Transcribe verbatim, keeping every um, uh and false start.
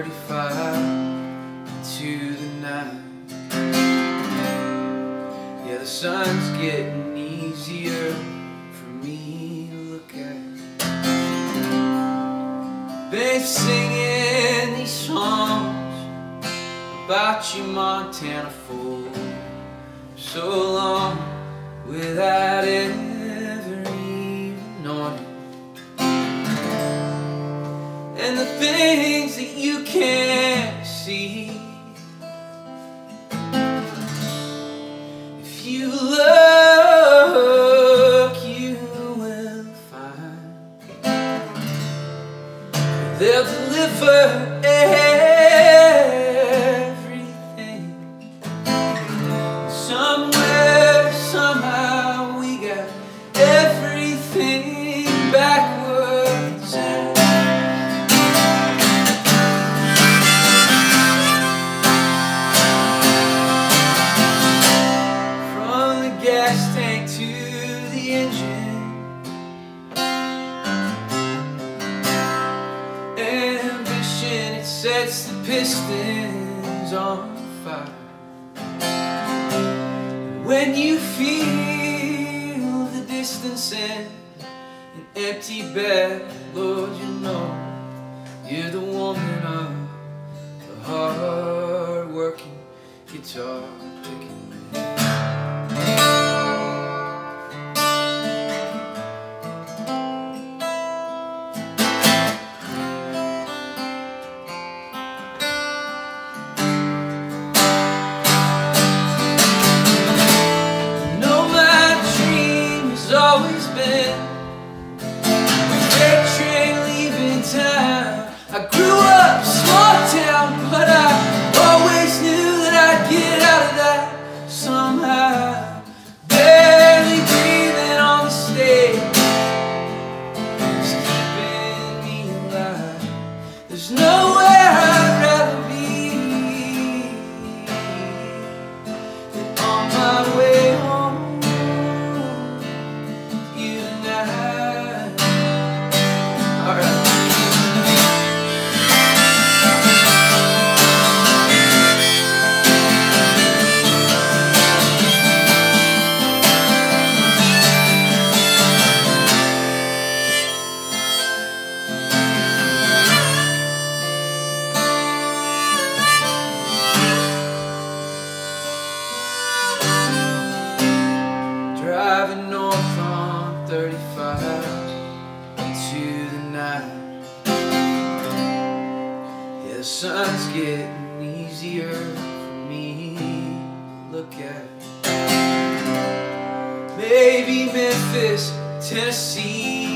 thirty-five into the night. Yeah, the sun's getting easier for me to look at. Been singing these songs about you, Montana, for so long without ever even knowing. And the things that you can't see, if you look, you will find they'll deliver everything. Somewhere, somehow, we got everything backwards. From the gas tank to the engine, ambition, it sets the pistons on fire. When you feel the distance and an empty bed, Lord, you know you're the woman of the hard-working, guitar-picking man. Always been a freight train leaving town. I grew up small town, but I always knew that I'd get out of that somehow. Barely breathing on the stage, it's keeping me alive. There's nowhere I'd rather be than on my way home. Driving north on thirty-five into the night. Yeah, the sun's getting easier for me to look at. Maybe Memphis, Tennessee,